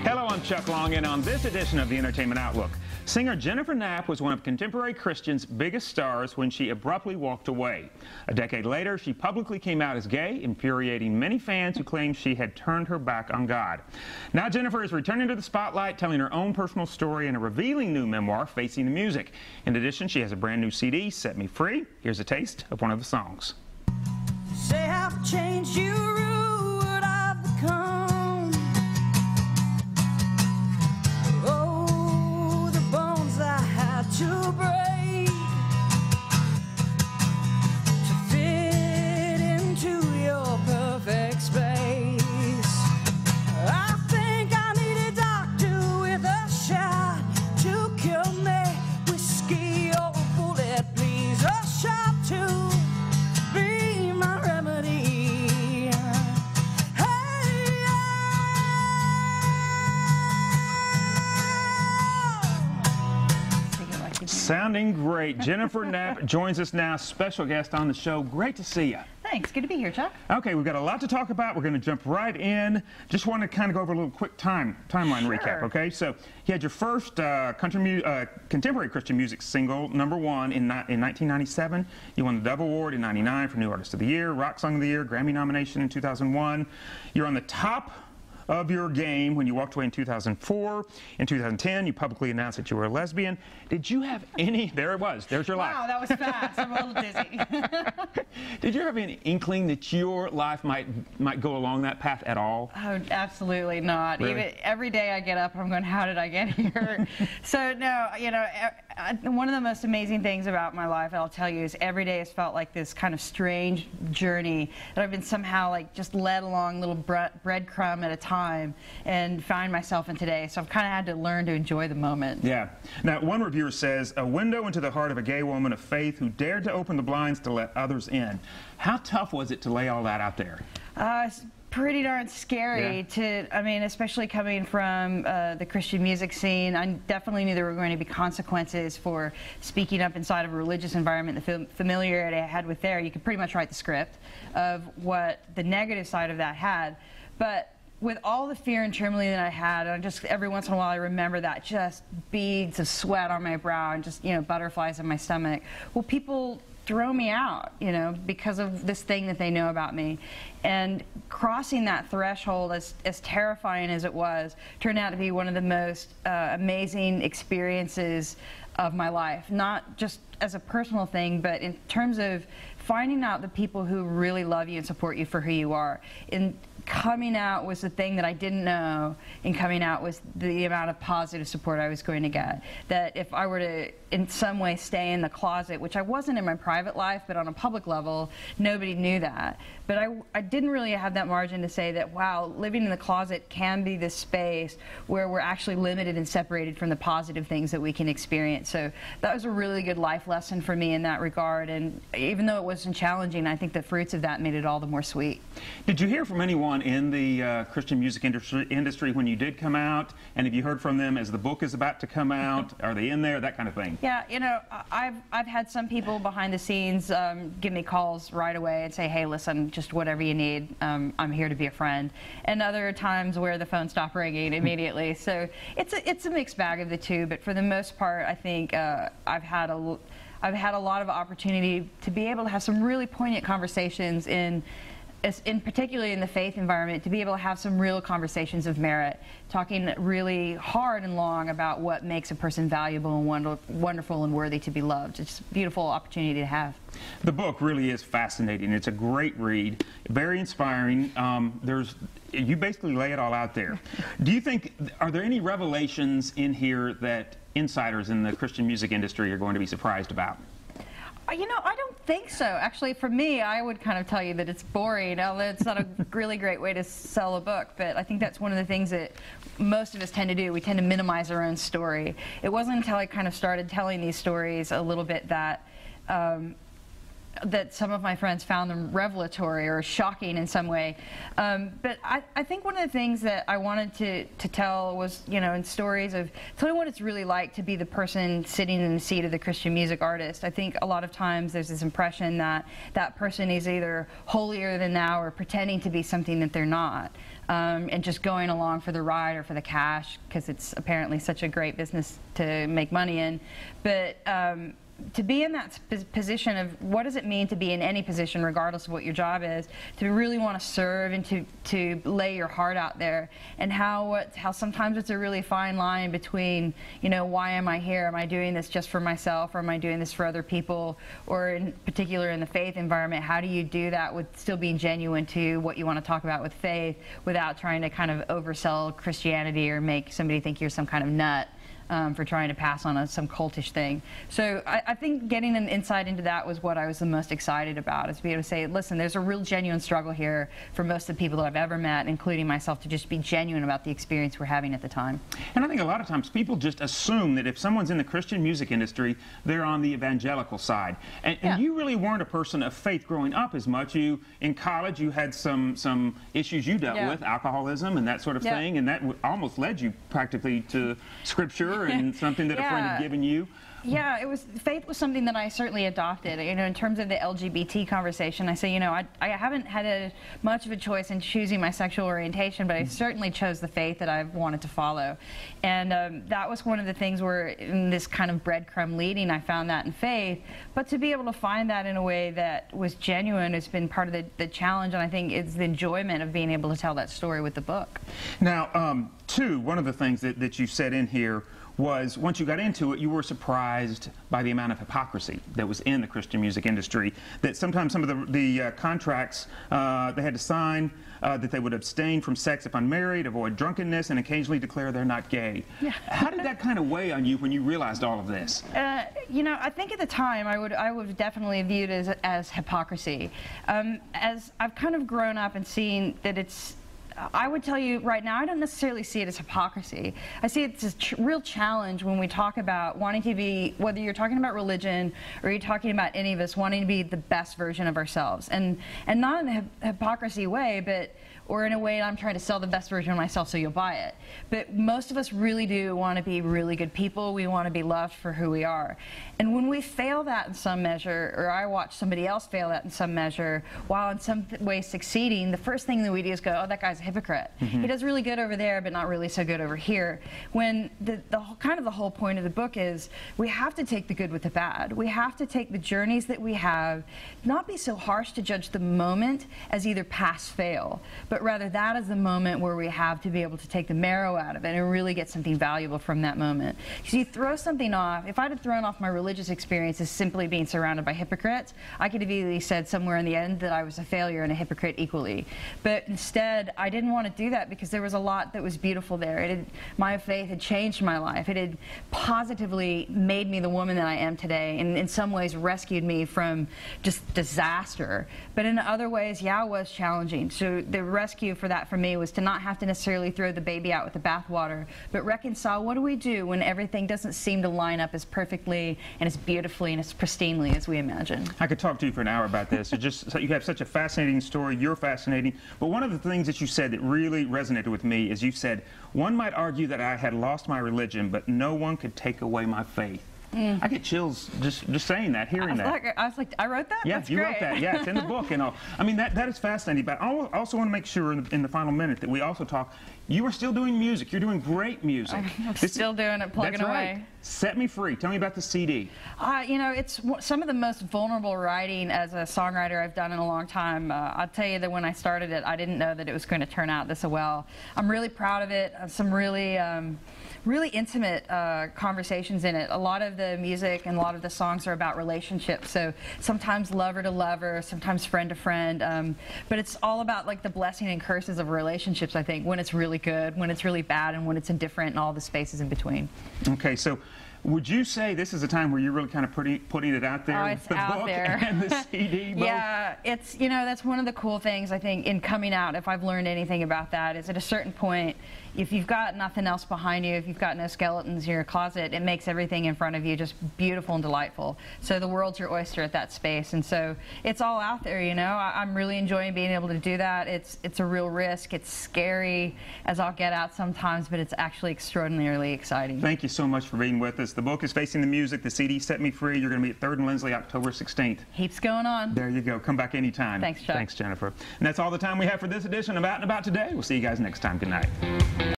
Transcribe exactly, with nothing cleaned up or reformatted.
Hello, I'm Chuck Long, and on this edition of the Entertainment Outlook, singer Jennifer Knapp was one of contemporary Christian's biggest stars when she abruptly walked away. A decade later, she publicly came out as gay, infuriating many fans who claimed she had turned her back on God. Now Jennifer is returning to the spotlight, telling her own personal story in a revealing new memoir, Facing the Music. In addition, she has a brand new C D, Set Me Free. Here's a taste of one of the songs. Say I've changed you, what I've become. Oh, the bones I had to break to fit into your perfect space. I think I need a doctor with a shot to kill me. Whiskey or bullet, please, a shot to be my remedy. Hey, Sounding great. Jennifer Knapp joins us now, special guest on the show. Great to see you. Thanks. Good to be here, Chuck. Okay, we've got a lot to talk about. We're going to jump right in. Just want to kind of go over a little quick time timeline Sure. recap, okay? So you had your first uh, country mu uh, contemporary Christian music single, number one, in, in nineteen ninety-seven. You won the Dove Award in ninety-nine for New Artist of the Year, Rock Song of the Year, Grammy nomination in two thousand one. You're on the top of your game when you walked away in two thousand four. In two thousand ten, you publicly announced that you were a lesbian. Did you have any, there it was, there's your life. Wow, that was fast. I'm a little dizzy. Did you have any inkling that your life might might go along that path at all? Oh, absolutely not. Really? Even every day I get up, I'm going, how did I get here? So no, you know, I, one of the most amazing things about my life, I'll tell you, is every day has felt like this kind of strange journey that I've been somehow like just led along little bre breadcrumb at a time and find myself in today. So I've kind of had to learn to enjoy the moment. Yeah. Now, one reviewer says, a window into the heart of a gay woman of faith who dared to open the blinds to let others in. How tough was it to lay all that out there? Uh, it's pretty darn scary. Yeah. to, I mean, especially coming from uh, the Christian music scene. I definitely knew there were going to be consequences for speaking up inside of a religious environment. The fam familiarity I had with there, you could pretty much write the script of what the negative side of that had. But with all the fear and trembling that I had, and just every once in a while I remember that just beads of sweat on my brow and just, you know, butterflies in my stomach. Well, people throw me out, you know, because of this thing that they know about me. And crossing that threshold, as, as terrifying as it was, turned out to be one of the most uh, amazing experiences of my life. Not just as a personal thing, but in terms of finding out the people who really love you and support you for who you are. And coming out was the thing that I didn't know, and coming out was the amount of positive support I was going to get. That if I were to in some way stay in the closet, which I wasn't in my private life, but on a public level, nobody knew that. But I, I didn't really have that margin to say that, wow, living in the closet can be this space where we're actually limited and separated from the positive things that we can experience. So that was a really good life lesson for me in that regard. And even though it wasn't challenging, I think the fruits of that made it all the more sweet. Did you hear from anyone in the uh, Christian music industry, industry when you did come out? And have you heard from them as the book is about to come out? Are they in there? That kind of thing. Yeah, you know, I've, I've had some people behind the scenes um, give me calls right away and say, hey, listen, just whatever you need, um, I'm here to be a friend. And other times where the phone stopped ringing immediately. So it's a, it's a mixed bag of the two, but for the most part, I think uh, I've had a, I've had a lot of opportunity to be able to have some really poignant conversations in in particularly in the faith environment, to be able to have some real conversations of merit, talking really hard and long about what makes a person valuable and wonder, wonderful and worthy to be loved. It's a beautiful opportunity to have. The book really is fascinating. It's a great read, very inspiring. Um, there's, you basically lay it all out there. Do you think, are there any revelations in here that insiders in the Christian music industry are going to be surprised about? You know, I don't think so. Actually, for me, I would kind of tell you that it's boring, although it's not a really great way to sell a book. But I think that's one of the things that most of us tend to do. We tend to minimize our own story. It wasn't until I kind of started telling these stories a little bit that um, that some of my friends found them revelatory or shocking in some way. Um, but I, I think one of the things that I wanted to, to tell was, you know, in stories of telling what it's really like to be the person sitting in the seat of the Christian music artist. I think a lot of times there's this impression that that person is either holier than thou or pretending to be something that they're not. um, and just going along for the ride or for the cash, because it's apparently such a great business to make money in. But um, to be in that position of what does it mean to be in any position, regardless of what your job is, to really want to serve and to to lay your heart out there, and how what how sometimes it's a really fine line between, you know, why am I here? Am I doing this just for myself, or am I doing this for other people? Or in particular in the faith environment, how do you do that with still being genuine to what you want to talk about with faith, without trying to kind of oversell Christianity or make somebody think you're some kind of nut Um, for trying to pass on a, some cultish thing. So I, I think getting an insight into that was what I was the most excited about, is to be able to say, listen, there's a real genuine struggle here for most of the people that I've ever met, including myself, to just be genuine about the experience we're having at the time. And I think a lot of times people just assume that if someone's in the Christian music industry, they're on the evangelical side. And, Yeah. and you really weren't a person of faith growing up as much. You, in college, you had some, some issues you dealt Yeah. with, alcoholism and that sort of Yeah. thing, and that w almost led you practically to Scripture and something that a friend had Yeah. given you. Yeah, it was faith was something that I certainly adopted. You know, in terms of the L G B T conversation, I say, you know, I, I haven't had a, much of a choice in choosing my sexual orientation, but I certainly chose the faith that I've wanted to follow. And um, that was one of the things where, in this kind of breadcrumb leading, I found that in faith. But to be able to find that in a way that was genuine has been part of the, the challenge, and I think it's the enjoyment of being able to tell that story with the book. Now, um, two, one of the things that, that you said in here was, once you got into it, you were surprised by the amount of hypocrisy that was in the Christian music industry, that sometimes some of the, the uh, contracts uh, they had to sign, uh, that they would abstain from sex if unmarried, avoid drunkenness, and occasionally declare they're not gay. Yeah. How did that kind of weigh on you when you realized all of this? Uh, you know, I think at the time I would I would definitely view it as, as hypocrisy. Um, as I've kind of grown up and seen that it's, I would tell you right now, I don't necessarily see it as hypocrisy. I see it as a ch real challenge when we talk about wanting to be, whether you're talking about religion or you're talking about any of us wanting to be the best version of ourselves. And, and not in a hypocrisy way, but or in a way I'm trying to sell the best version of myself so you'll buy it. But most of us really do want to be really good people. We want to be loved for who we are. And when we fail that in some measure, or I watch somebody else fail that in some measure, while in some way succeeding, the first thing that we do is go, oh, that guy's a hypocrite. Mm-hmm. He does really good over there, but not really so good over here. When the, the whole, kind of the whole point of the book is we have to take the good with the bad. We have to take the journeys that we have, not be so harsh to judge the moment as either pass, fail, but rather that is the moment where we have to be able to take the marrow out of it and really get something valuable from that moment. Because you throw something off, if I'd have thrown off my religious experience as simply being surrounded by hypocrites, I could have easily said somewhere in the end that I was a failure and a hypocrite equally. But instead, I didn't want to do that because there was a lot that was beautiful there. It had, my faith had changed my life. It had positively made me the woman that I am today, and in some ways rescued me from just disaster. But in other ways, yeah, it was challenging. So the rescue for that for me was to not have to necessarily throw the baby out with the bathwater, but reconcile what do we do when everything doesn't seem to line up as perfectly and as beautifully and as pristinely as we imagine. I could talk to you for an hour about this. It just, you have such a fascinating story. You're fascinating. But one of the things that you said that really resonated with me is you said, one might argue that I had lost my religion, but no one could take away my faith. Mm. I get chills just just saying that, hearing I that. Like, I was like, I wrote that? Yeah, That's you great. wrote that. Yeah, it's in the book and all. I mean, that, that is fascinating. But I also want to make sure in the, in the final minute that we also talk, you are still doing music. You're doing great music. I'm this still is, doing it, plugging that's away. Right. Set Me Free. Tell me about the C D. Uh, you know, it's some of the most vulnerable writing as a songwriter I've done in a long time. Uh, I'll tell you that when I started it, I didn't know that it was going to turn out this well. I'm really proud of it. Some really, um, really intimate uh, conversations in it. A lot of the music and a lot of the songs are about relationships. So sometimes lover to lover, sometimes friend to friend. Um, but it's all about like the blessing and curses of relationships, I think, when it's really good, when it's really bad, and when it's indifferent, and all the spaces in between. Okay, so would you say this is a time where you're really kind of putting, putting it out there? Oh, it's the out book there. And the C D both? Yeah, it's, you know, that's one of the cool things, I think, in coming out, if I've learned anything about that, is at a certain point, if you've got nothing else behind you, if you've got no skeletons in your closet, it makes everything in front of you just beautiful and delightful. So the world's your oyster at that space, and so it's all out there, you know. I, I'm really enjoying being able to do that. It's, it's a real risk. It's scary, as I'll get out sometimes, but it's actually extraordinarily exciting. Thank you so much for being with us. this. The book is Facing the Music. The C D, Set Me Free. You're going to be at third and Lindsley October sixteenth. Heaps going on. There you go. Come back anytime. Thanks, Chuck. Thanks, Jennifer. And that's all the time we have for this edition of Out and About Today. We'll see you guys next time. Good night.